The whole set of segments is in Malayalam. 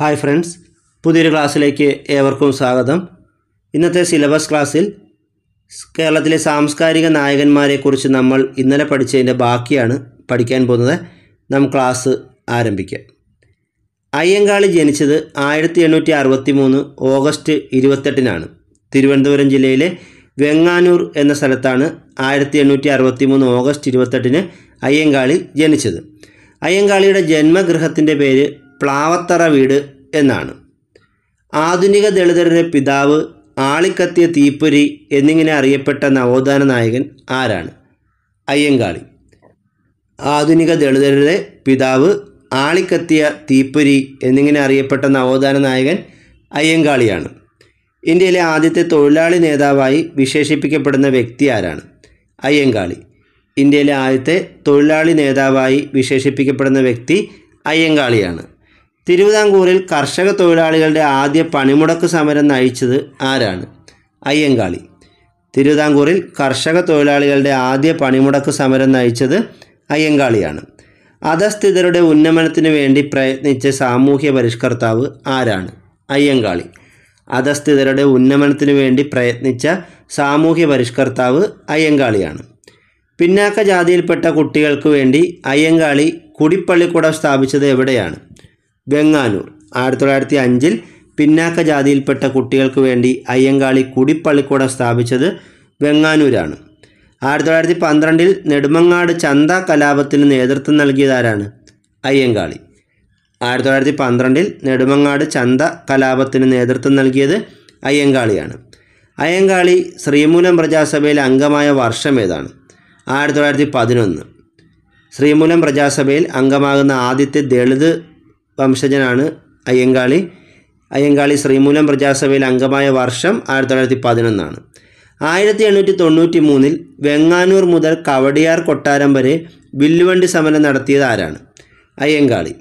ഹായ് ഫ്രണ്ട്സ്, പുതിയൊരു ക്ലാസ്സിലേക്ക് ഏവർക്കും സ്വാഗതം. ഇന്നത്തെ സിലബസ് ക്ലാസ്സിൽ കേരളത്തിലെ സാംസ്കാരിക നായകന്മാരെക്കുറിച്ച് നമ്മൾ ഇന്നലെ പഠിച്ചതിൻ്റെ ബാക്കിയാണ് പഠിക്കാൻ പോകുന്നത്. ക്ലാസ് ആരംഭിക്കാം. അയ്യങ്കാളി ജനിച്ചത് 1863 ഓഗസ്റ്റ് 28-നാണ്. തിരുവനന്തപുരം ജില്ലയിലെ വെങ്ങാനൂർ എന്ന സ്ഥലത്താണ് 1863 ഓഗസ്റ്റ് 28-ന് അയ്യങ്കാളി ജനിച്ചത്. അയ്യങ്കാളിയുടെ ജന്മഗൃഹത്തിൻ്റെ പേര് പ്ലാവത്തറ വീട് എന്നാണ്. ആധുനിക ദളിതരുടെ പിതാവ്, ആളിക്കത്തിയ തീപ്പൊരി എന്നിങ്ങനെ അറിയപ്പെട്ട നവോത്ഥാന നായകൻ ആരാണ്? അയ്യങ്കാളി. ആധുനിക ദളിതരുടെ പിതാവ്, ആളിക്കത്തിയ തീപ്പൊരി എന്നിങ്ങനെ അറിയപ്പെട്ട നവോത്ഥാന നായകൻ അയ്യങ്കാളിയാണ്. ഇന്ത്യയിലെ ആദ്യത്തെ തൊഴിലാളി നേതാവായി വിശേഷിപ്പിക്കപ്പെടുന്ന വ്യക്തി ആരാണ്? അയ്യങ്കാളി. ഇന്ത്യയിലെ ആദ്യത്തെ തൊഴിലാളി നേതാവായി വിശേഷിപ്പിക്കപ്പെടുന്ന വ്യക്തി അയ്യങ്കാളിയാണ്. തിരുവിതാംകൂറിൽ കർഷക തൊഴിലാളികളുടെ ആദ്യ പണിമുടക്ക് സമരം നയിച്ചത് ആരാണ്? അയ്യങ്കാളി. തിരുവിതാംകൂറിൽ കർഷക തൊഴിലാളികളുടെ ആദ്യ പണിമുടക്ക് സമരം നയിച്ചത് അയ്യങ്കാളിയാണ്. അധസ്ഥിതരുടെ ഉന്നമനത്തിന് വേണ്ടി പ്രയത്നിച്ച സാമൂഹ്യ പരിഷ്കർത്താവ് ആരാണ്? അയ്യങ്കാളി. അധസ്ഥിതരുടെ ഉന്നമനത്തിന് വേണ്ടി പ്രയത്നിച്ച സാമൂഹ്യ പരിഷ്കർത്താവ് അയ്യങ്കാളിയാണ്. പിന്നാക്ക ജാതിയിൽപ്പെട്ട കുട്ടികൾക്ക് വേണ്ടി അയ്യങ്കാളി കുടിപ്പള്ളിക്കൂടം സ്ഥാപിച്ചത് എവിടെയാണ്? വെങ്ങാനൂർ. 1905 പിന്നാക്ക ജാതിയിൽപ്പെട്ട കുട്ടികൾക്ക് വേണ്ടി അയ്യങ്കാളി കുടിപ്പള്ളിക്കൂടം സ്ഥാപിച്ചത് വെങ്ങാനൂരാണ്. 1912 നെടുമങ്ങാട് ചന്ത കലാപത്തിന് നേതൃത്വം നൽകിയതാരാണ്? അയ്യങ്കാളി. 1912 നെടുമങ്ങാട് ചന്ത കലാപത്തിന് നേതൃത്വം നൽകിയത് അയ്യങ്കാളിയാണ്. അയ്യങ്കാളി ശ്രീമൂലം പ്രജാസഭയിൽ അംഗമായ വർഷം ഏതാണ്? 1911. ശ്രീമൂലം പ്രജാസഭയിൽ അംഗമാകുന്ന ആദ്യത്തെ ദളിത് വംശജനാണ് അയ്യങ്കാളി. അയ്യങ്കാളി ശ്രീമൂലം പ്രജാസഭയിൽ അംഗമായ വർഷം 1911. 1893 വെങ്ങാനൂർ മുതൽ കവടിയാർ കൊട്ടാരം വരെ വില്ലുവണ്ടി സമരം നടത്തിയത് ആരാണ്? അയ്യങ്കാളി.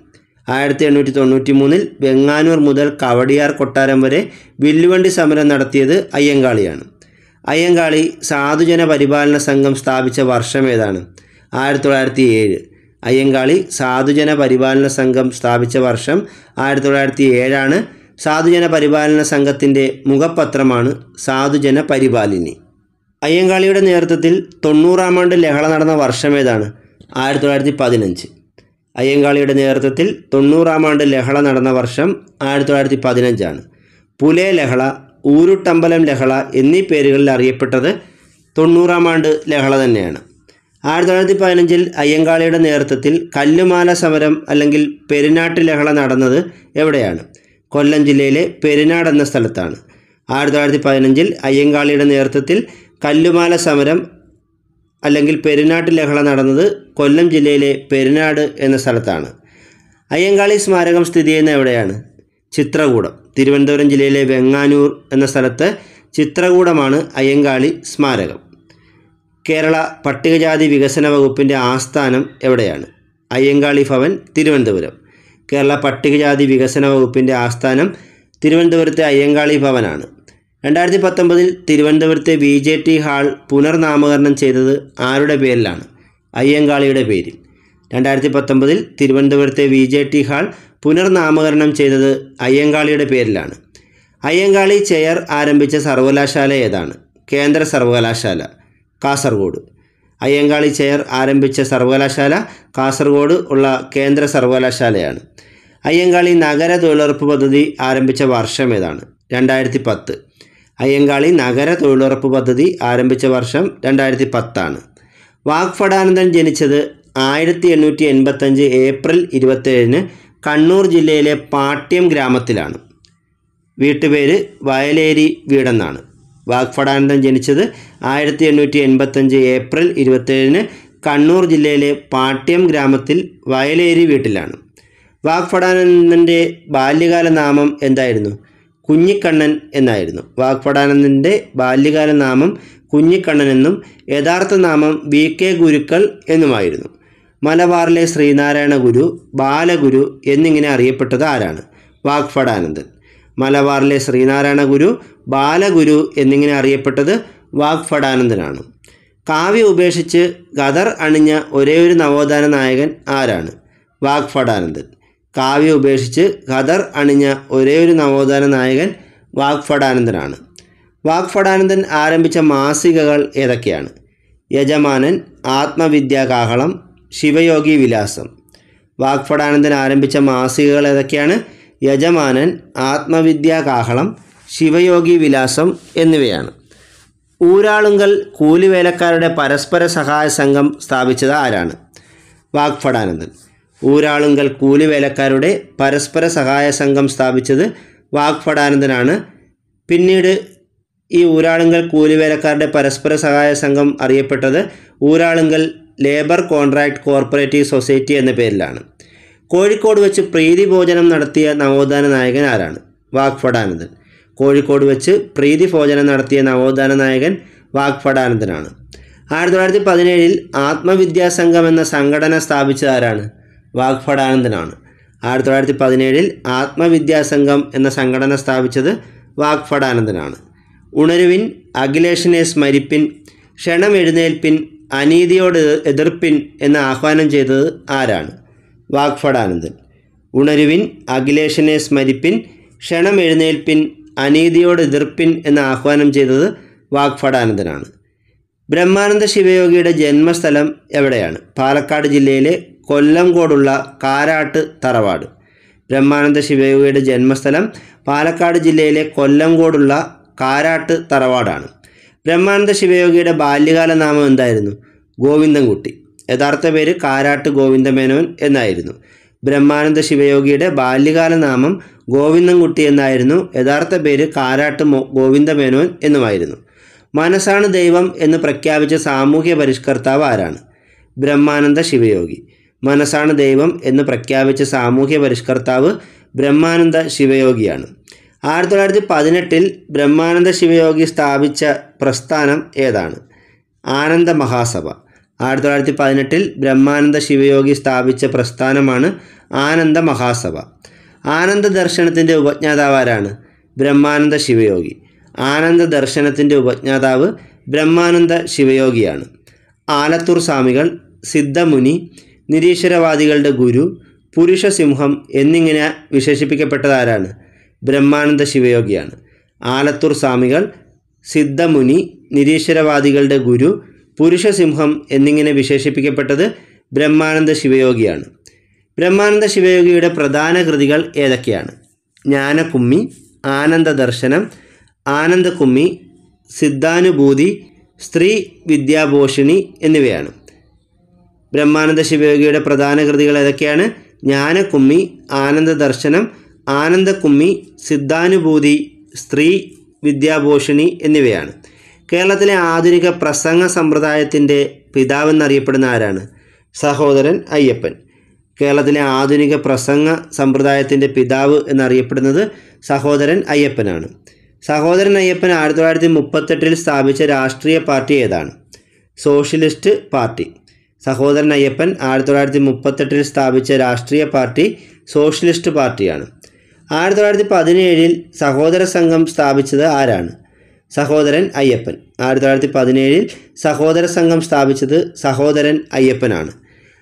1893 വെങ്ങാനൂർ മുതൽ കവടിയാർ കൊട്ടാരം വരെ വില്ലുവണ്ടി സമരം നടത്തിയത് അയ്യങ്കാളിയാണ്. അയ്യങ്കാളി സാധുജന പരിപാലന സംഘം സ്ഥാപിച്ച വർഷം ഏതാണ്? 1907. അയ്യങ്കാളി സാധുജന പരിപാലന സംഘം സ്ഥാപിച്ച വർഷം 1907 സാധുജന പരിപാലന സംഘത്തിൻ്റെ മുഖപത്രമാണ് സാധുജന പരിപാലിനി. അയ്യങ്കാളിയുടെ നേതൃത്വത്തിൽ 90-ാം ആണ്ട് ലഹള നടന്ന വർഷം ഏതാണ്? 1915. അയ്യങ്കാളിയുടെ നേതൃത്വത്തിൽ 90-ാം ആണ്ട് ലഹള നടന്ന വർഷം 1915. പുലേ ലഹള, ഊരുട്ടമ്പലം ലഹള എന്നീ പേരുകളിൽ അറിയപ്പെട്ടത് 90-ാം ആണ്ട് ലഹള തന്നെയാണ്. 1915 അയ്യങ്കാളിയുടെ നേതൃത്വത്തിൽ കല്ലുമാല സമരം അല്ലെങ്കിൽ പെരിനാട്ട് ലഹള നടന്നത് എവിടെയാണ്? കൊല്ലം ജില്ലയിലെ പെരിനാട് എന്ന സ്ഥലത്താണ്. 1915 അയ്യങ്കാളിയുടെ നേതൃത്വത്തിൽ കല്ലുമാല സമരം അല്ലെങ്കിൽ പെരിനാട്ട് ലഹള നടന്നത് കൊല്ലം ജില്ലയിലെ പെരിനാട് എന്ന സ്ഥലത്താണ്. അയ്യങ്കാളി സ്മാരകം സ്ഥിതി ചെയ്യുന്ന എവിടെയാണ്? ചിത്രകൂടം. തിരുവനന്തപുരം ജില്ലയിലെ വെങ്ങാനൂർ എന്ന സ്ഥലത്ത് ചിത്രകൂടമാണ് അയ്യങ്കാളി സ്മാരകം. കേരള പട്ടികജാതി വികസന വകുപ്പിൻ്റെ ആസ്ഥാനം എവിടെയാണ്? അയ്യങ്കാളി ഭവൻ, തിരുവനന്തപുരം. കേരള പട്ടികജാതി വികസന വകുപ്പിൻ്റെ ആസ്ഥാനം തിരുവനന്തപുരത്തെ അയ്യങ്കാളി ഭവനാണ്. 2019 തിരുവനന്തപുരത്തെ VJT ഹാൾ പുനർനാമകരണം ചെയ്തത് ആരുടെ പേരിലാണ്? അയ്യങ്കാളിയുടെ പേരിൽ. 2019 തിരുവനന്തപുരത്തെ VJT ഹാൾ പുനർനാമകരണം ചെയ്തത് അയ്യങ്കാളിയുടെ പേരിലാണ്. അയ്യങ്കാളി ചെയർ ആരംഭിച്ച സർവകലാശാല ഏതാണ്? കേന്ദ്ര സർവകലാശാല, കാസർഗോഡ്. അയ്യങ്കാളി ചെയർ ആരംഭിച്ച സർവകലാശാല കാസർഗോഡ് ഉള്ള കേന്ദ്ര സർവകലാശാലയാണ്. അയ്യങ്കാളി നഗര തൊഴിലുറപ്പ് പദ്ധതി ആരംഭിച്ച വർഷം ഏതാണ്? 2010. അയ്യങ്കാളി നഗര തൊഴിലുറപ്പ് പദ്ധതി ആരംഭിച്ച വർഷം 2010. വാഗ്ഭടാനന്ദൻ ജനിച്ചത് 1885 ഏപ്രിൽ 27-ന് കണ്ണൂർ ജില്ലയിലെ പാട്യം ഗ്രാമത്തിലാണ്. വീട്ടുപേര് വയലേരി വീടെന്നാണ്. വാഗ്ഭടാനന്ദൻ ജനിച്ചത് 1885 ഏപ്രിൽ 27-ന് കണ്ണൂർ ജില്ലയിലെ പാട്യം ഗ്രാമത്തിൽ വയലേരി വീട്ടിലാണ്. വാഗ്ഭടാനന്ദൻ്റെ ബാല്യകാല നാമം എന്തായിരുന്നു? കുഞ്ഞിക്കണ്ണൻ എന്നായിരുന്നു. വാഗ്ഭടാനന്ദൻ്റെ ബാല്യകാല നാമം കുഞ്ഞിക്കണ്ണൻ എന്നും യഥാർത്ഥ നാമം VK ഗുരുക്കൾ എന്നുമായിരുന്നു. മലബാറിലെ ശ്രീനാരായണ ഗുരു, ബാലഗുരു എന്നിങ്ങനെ അറിയപ്പെട്ടത് ആരാണ്? വാഗ്ഭടാനന്ദൻ. മലബാറിലെ ശ്രീനാരായണ ഗുരു, ബാലഗുരു എന്നിങ്ങനെ അറിയപ്പെട്ടത് വാഗ്ഭടാനന്ദനാണ്. കാവ്യ ഉപേക്ഷിച്ച് ഖദർ അണിഞ്ഞ ഒരേയൊരു നവോത്ഥാന നായകൻ ആരാണ്? വാഗ്ഭടാനന്ദൻ. കാവ്യം ഉപേക്ഷിച്ച് ഖദർ അണിഞ്ഞ ഒരേയൊരു നവോത്ഥാന നായകൻ വാഗ്ഭടാനന്ദനാണ്. വാഗ്ഭടാനന്ദൻ ആരംഭിച്ച മാസികകൾ ഏതൊക്കെയാണ്? യജമാനൻ, ആത്മവിദ്യാകാഹളം, ശിവയോഗി വിലാസം. വാഗ്ഭടാനന്ദൻ ആരംഭിച്ച മാസികകൾ ഏതൊക്കെയാണ്? യജമാനൻ, ആത്മവിദ്യാകാഹളം, ശിവയോഗി വിലാസം എന്നിവയാണ്. ഊരാളുങ്കൽ കൂലിവേലക്കാരുടെ പരസ്പര സഹായ സംഘം സ്ഥാപിച്ചത് ആരാണ്? വാഗ്ഭടാനന്ദൻ. ഊരാളുങ്കൽ കൂലിവേലക്കാരുടെ പരസ്പര സഹായ സംഘം സ്ഥാപിച്ചത് വാഗ്ഭടാനന്ദനാണ്. പിന്നീട് ഈ ഊരാളുങ്കൽ കൂലിവേലക്കാരുടെ പരസ്പര സഹായ സംഘം അറിയപ്പെട്ടത് Uralungal labour contract cooperative society എന്ന പേരിലാണ്. കോഴിക്കോട് വെച്ച് പ്രീതി ഭോജനം നടത്തിയ നവോത്ഥാന നായകൻ ആരാണ്? വാഗ്ഭടാനന്ദൻ. കോഴിക്കോട് വെച്ച് പ്രീതി ഭോജനം നടത്തിയ നവോത്ഥാന നായകൻ വാഗ്ഭടാനന്ദനാണ്. 1917 ആത്മവിദ്യാസംഘം എന്ന സംഘടന സ്ഥാപിച്ചത് ആരാണ്? വാഗ്ഭടാനന്ദനാണ്. 1917 ആത്മവിദ്യാസംഘം എന്ന സംഘടന സ്ഥാപിച്ചത് വാഗ്ഭടാനന്ദനാണ്. ഉണരുവിൻ, അഖിലേഷിനെ സ്മരിപ്പിൻ, ക്ഷണമെഴുന്നേൽപ്പിൻ, അനീതിയോട് എതിർപ്പിൻ എന്ന് ആഹ്വാനം ചെയ്തത് ആരാണ്? വാഗ്ഭടാനന്ദൻ. ഉണരുവിൻ, അഖിലേഷിനെ സ്മരിപ്പിൻ, ക്ഷണമെഴുന്നേൽപ്പിൻ, അനീതിയോട് എതിർപ്പിൻ എന്ന് ആഹ്വാനം ചെയ്തത് വാഗ്ഭടാനന്ദനാണ്. ബ്രഹ്മാനന്ദ ശിവയോഗിയുടെ ജന്മസ്ഥലം എവിടെയാണ്? പാലക്കാട് ജില്ലയിലെ കൊല്ലംകോടുള്ള കാരാട്ട് തറവാട്. ബ്രഹ്മാനന്ദ ശിവയോഗിയുടെ ജന്മസ്ഥലം പാലക്കാട് ജില്ലയിലെ കൊല്ലംകോടുള്ള കാരാട്ട് തറവാടാണ്. ബ്രഹ്മാനന്ദ ശിവയോഗിയുടെ ബാല്യകാല നാമം എന്തായിരുന്നു? ഗോവിന്ദൻകുട്ടി. യഥാർത്ഥ പേര് കാരാട്ട് ഗോവിന്ദമേനോൻ എന്നായിരുന്നു. ബ്രഹ്മാനന്ദ ശിവയോഗിയുടെ ബാല്യകാല നാമം ഗോവിന്ദൻകുട്ടി എന്നായിരുന്നു. യഥാർത്ഥ പേര് കാരാട്ട് ഗോവിന്ദമേനോൻ എന്നുമായിരുന്നു. മനസ്സാണ് ദൈവം എന്ന് പ്രഖ്യാപിച്ച സാമൂഹ്യ പരിഷ്കർത്താവ് ആരാണ്? ബ്രഹ്മാനന്ദ ശിവയോഗി. മനസ്സാണ് ദൈവം എന്ന് പ്രഖ്യാപിച്ച സാമൂഹ്യ പരിഷ്കർത്താവ് ബ്രഹ്മാനന്ദ ശിവയോഗിയാണ്. 1918 ബ്രഹ്മാനന്ദ ശിവയോഗി സ്ഥാപിച്ച പ്രസ്ഥാനം ഏതാണ്? ആനന്ദ മഹാസഭ. 1918 ബ്രഹ്മാനന്ദ ശിവയോഗി സ്ഥാപിച്ച പ്രസ്ഥാനമാണ് ആനന്ദ മഹാസഭ. ആനന്ദ ദർശനത്തിൻ്റെ ഉപജ്ഞാതാവ് ആരാണ്? ബ്രഹ്മാനന്ദ ശിവയോഗി. ആനന്ദ ദർശനത്തിൻ്റെ ഉപജ്ഞാതാവ് ബ്രഹ്മാനന്ദ ശിവയോഗിയാണ്. ആലത്തൂർ സ്വാമികൾ, സിദ്ധമുനി, നിരീശ്വരവാദികളുടെ ഗുരു, പുരുഷസിംഹം എന്നിങ്ങനെ വിശേഷിപ്പിക്കപ്പെട്ടതാരാണ്? ബ്രഹ്മാനന്ദ ശിവയോഗിയാണ്. ആലത്തൂർ സ്വാമികൾ, സിദ്ധമുനി, നിരീശ്വരവാദികളുടെ ഗുരു, പുരുഷസിംഹം എന്നിങ്ങനെ വിശേഷിപ്പിക്കപ്പെട്ടത് ബ്രഹ്മാനന്ദ ശിവയോഗിയാണ്. ബ്രഹ്മാനന്ദ ശിവയോഗിയുടെ പ്രധാന കൃതികൾ ഏതൊക്കെയാണ്? ജ്ഞാനകുമ്മി, ആനന്ദദർശനം, ആനന്ദകുമ്മി, സിദ്ധാനുഭൂതി, സ്ത്രീ വിദ്യാഭോഷിണി എന്നിവയാണ്. ബ്രഹ്മാനന്ദ ശിവയോഗിയുടെ പ്രധാന കൃതികൾ ഏതൊക്കെയാണ്? ജ്ഞാനകുമ്മി, ആനന്ദദർശനം, ആനന്ദകുമ്മി, സിദ്ധാനുഭൂതി, സ്ത്രീ വിദ്യാഭോഷിണി എന്നിവയാണ്. കേരളത്തിലെ ആധുനിക പ്രസംഗ സമ്പ്രദായത്തിൻ്റെ പിതാവെന്നറിയപ്പെടുന്ന ആരാണ്? സഹോദരൻ അയ്യപ്പൻ. കേരളത്തിലെ ആധുനിക പ്രസംഗ സമ്പ്രദായത്തിൻ്റെ പിതാവ് എന്നറിയപ്പെടുന്നത് സഹോദരൻ അയ്യപ്പനാണ്. സഹോദരൻ അയ്യപ്പൻ 1938 സ്ഥാപിച്ച രാഷ്ട്രീയ പാർട്ടി ഏതാണ്? Socialist party. സഹോദരൻ അയ്യപ്പൻ 1938 സ്ഥാപിച്ച രാഷ്ട്രീയ പാർട്ടി സോഷ്യലിസ്റ്റ് പാർട്ടിയാണ്. 1917 സഹോദര സംഘം സ്ഥാപിച്ചത് ആരാണ്? സഹോദരൻ അയ്യപ്പൻ. 1917 സഹോദര സംഘം സ്ഥാപിച്ചത് സഹോദരൻ അയ്യപ്പനാണ്.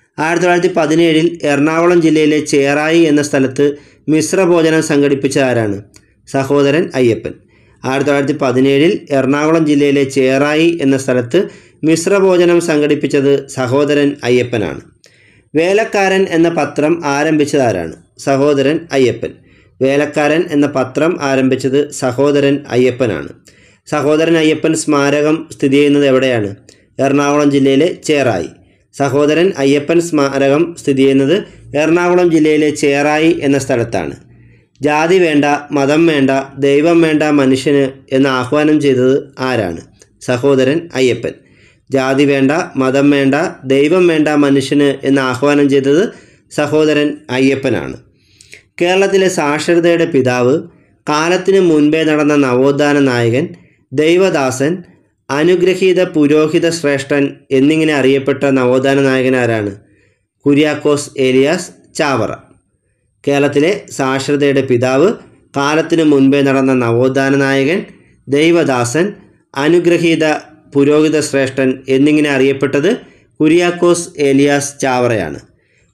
1917 എറണാകുളം ജില്ലയിലെ ചേറായി എന്ന സ്ഥലത്ത് മിശ്രഭോജനം സംഘടിപ്പിച്ച ആരാണ്? സഹോദരൻ അയ്യപ്പൻ. 1917 എറണാകുളം ജില്ലയിലെ ചേറായി എന്ന സ്ഥലത്ത് മിശ്രഭോജനം സംഘടിപ്പിച്ചത് സഹോദരൻ അയ്യപ്പനാണ്. വേലക്കാരൻ എന്ന പത്രം ആരംഭിച്ചത് ആരാണ്? സഹോദരൻ അയ്യപ്പൻ. വേലക്കാരൻ എന്ന പത്രം ആരംഭിച്ചത് സഹോദരൻ അയ്യപ്പനാണ്. സഹോദരൻ അയ്യപ്പൻ സ്മാരകം സ്ഥിതി ചെയ്യുന്നത് എവിടെയാണ്? എറണാകുളം ജില്ലയിലെ ചേറായി. സഹോദരൻ അയ്യപ്പൻ സ്മാരകം സ്ഥിതി ചെയ്യുന്നത് എറണാകുളം ജില്ലയിലെ ചേറായി എന്ന സ്ഥലത്താണ്. ജാതി വേണ്ട, മതം വേണ്ട, ദൈവം വേണ്ട മനുഷ്യന് എന്ന് ആഹ്വാനം ചെയ്തത് ആരാണ്? സഹോദരൻ അയ്യപ്പൻ. ജാതി വേണ്ട, മതം വേണ്ട, ദൈവം വേണ്ട മനുഷ്യന് എന്ന് ആഹ്വാനം ചെയ്തത് സഹോദരൻ അയ്യപ്പനാണ്. കേരളത്തിലെ സാക്ഷരതയുടെ പിതാവ്, കാലത്തിന് മുൻപേ നടന്ന നവോത്ഥാന നായകൻ, ദൈവദാസൻ, അനുഗ്രഹീത പുരോഹിത ശ്രേഷ്ഠൻ എന്നിങ്ങനെ അറിയപ്പെട്ട നവോത്ഥാന നായകൻ ആരാണ്? കുര്യാക്കോസ് ഏലിയാസ് ചാവറ. കേരളത്തിലെ സാക്ഷരതയുടെ പിതാവ്, കാലത്തിന് മുൻപേ നടന്ന നവോത്ഥാന നായകൻ, ദൈവദാസൻ, അനുഗ്രഹീത പുരോഹിത ശ്രേഷ്ഠൻ എന്നിങ്ങനെ അറിയപ്പെട്ടത് കുര്യാക്കോസ് ഏലിയാസ് ചാവറയാണ്.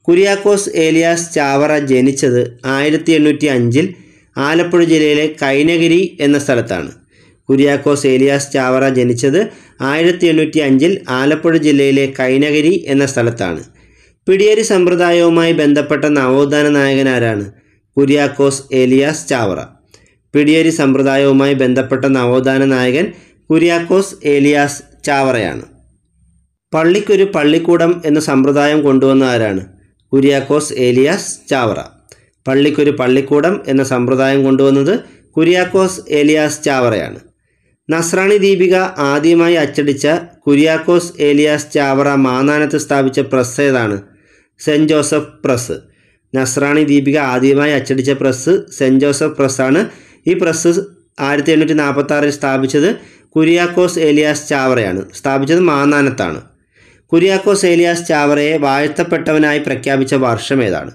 കുര്യാക്കോസ് ഏലിയാസ് ചാവറ ജനിച്ചത് 1805 ആലപ്പുഴ ജില്ലയിലെ കൈനഗിരി എന്ന സ്ഥലത്താണ്. കുര്യാക്കോസ് ഏലിയാസ് ചാവറ ജനിച്ചത് 1805 ആലപ്പുഴ ജില്ലയിലെ കൈനഗിരി എന്ന സ്ഥലത്താണ്. പിടിയേരി സമ്പ്രദായവുമായി ബന്ധപ്പെട്ട നവോത്ഥാന നായകൻ ആരാണ്? കുര്യാക്കോസ് ഏലിയാസ് ചാവറ. പിടിയേരി സമ്പ്രദായവുമായി ബന്ധപ്പെട്ട നവോത്ഥാന നായകൻ കുര്യാക്കോസ് ഏലിയാസ് ചാവറയാണ്. പള്ളിക്കൊരു പള്ളിക്കൂടം എന്ന സമ്പ്രദായം കൊണ്ടുവന്ന ആരാണ്? കുര്യാക്കോസ് ഏലിയാസ് ചാവറ. പള്ളിക്കൊരു പള്ളിക്കൂടം എന്ന സമ്പ്രദായം കൊണ്ടുവന്നത് കുര്യാക്കോസ് ഏലിയാസ് ചാവറയാണ്. നസ്രാണി ദീപിക ആദ്യമായി അച്ചടിച്ച കുര്യാക്കോസ് ഏലിയാസ് ചാവറ മാന്നാനത്ത് സ്ഥാപിച്ച പ്രസ് ഏതാണ്? Saint Joseph press. Nasrani Deepika ആദ്യമായി അച്ചടിച്ച പ്രസ് സെൻറ്റ് ജോസഫ് പ്രസ്സാണ്. ഈ പ്രസ് 1846 സ്ഥാപിച്ചത് കുര്യാക്കോസ് ഏലിയാസ് ചാവറയാണ്. സ്ഥാപിച്ചത് മാന്നാനത്താണ്. കുര്യാക്കോസ് ഏലിയാസ് ചാവറയെ വാഴ്ത്തപ്പെട്ടവനായി പ്രഖ്യാപിച്ച വർഷം ഏതാണ്?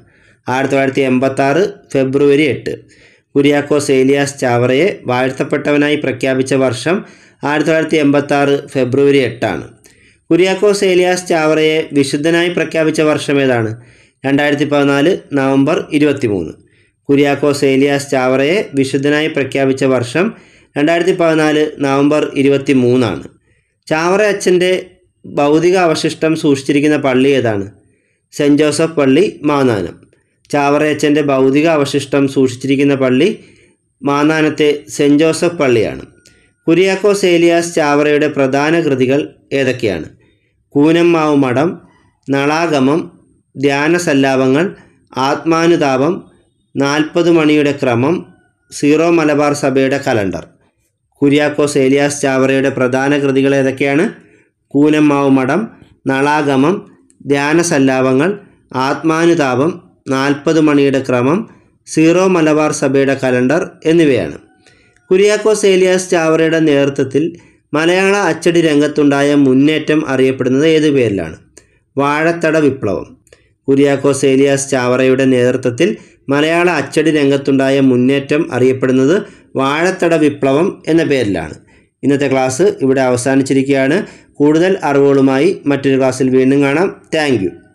1986 ഫെബ്രുവരി 8. കുര്യാക്കോസ് ഏലിയാസ് ചാവറയെ വാഴ്ത്തപ്പെട്ടവനായി പ്രഖ്യാപിച്ച വർഷം 1986 ഫെബ്രുവരി 8 കുര്യാക്കോസ് ഏലിയാസ് ചാവറയെ വിശുദ്ധനായി പ്രഖ്യാപിച്ച വർഷം ഏതാണ്? 2014 നവംബർ 23. കുര്യാക്കോസ് ഏലിയാസ് ചാവറയെ വിശുദ്ധനായി പ്രഖ്യാപിച്ച വർഷം 2014 നവംബർ 23. ചാവറ അച്ഛൻ്റെ ഭൗതിക അവശിഷ്ടം സൂക്ഷിച്ചിരിക്കുന്ന പള്ളി ഏതാണ്? സെൻറ്റ് ജോസഫ് പള്ളി, മാന്നാനം. ചാവറയച്ചൻ്റെ ഭൗതിക അവശിഷ്ടം സൂക്ഷിച്ചിരിക്കുന്ന പള്ളി മാന്നാനത്തെ സെൻറ്റ് ജോസഫ് പള്ളിയാണ്. കുര്യാക്കോസ് ഏലിയാസ് ചാവറയുടെ പ്രധാന കൃതികൾ ഏതൊക്കെയാണ്? കൂനമ്മാവ് മഠം, നളാഗമം, ധ്യാനസല്ലാപങ്ങൾ, ആത്മാനുതാപം, 40 മണിയുടെ ക്രമം, സീറോ മലബാർ സഭയുടെ കലണ്ടർ. കുര്യാക്കോസ് ഏലിയാസ് ചാവറയുടെ പ്രധാന കൃതികൾ ഏതൊക്കെയാണ്? കൂനമ്മാവ് മഠം, നളാഗമം, ധ്യാനസല്ലാപങ്ങൾ, ആത്മാനുതാപം, 40 മണിയുടെ ക്രമം, സീറോ മലബാർ സഭയുടെ കലണ്ടർ എന്നിവയാണ്. കുര്യാക്കോസ് ഏലിയാസ് ചാവറയുടെ നേതൃത്വത്തിൽ മലയാള അച്ചടി രംഗത്തുണ്ടായ മുന്നേറ്റം അറിയപ്പെടുന്നത് ഏതു പേരിലാണ്? വാഴത്തട വിപ്ലവം. കുര്യാക്കോസ് ഏലിയാസ് ചാവറയുടെ നേതൃത്വത്തിൽ മലയാള അച്ചടി രംഗത്തുണ്ടായ മുന്നേറ്റം അറിയപ്പെടുന്നത് വാഴത്തട വിപ്ലവം എന്ന പേരിലാണ്. ഇന്നത്തെ ക്ലാസ് ഇവിടെ അവസാനിച്ചിരിക്കുകയാണ്. കൂടുതൽ അറിവുകളുമായി മറ്റൊരു ക്ലാസ്സിൽ വീണ്ടും കാണാം. Thank U.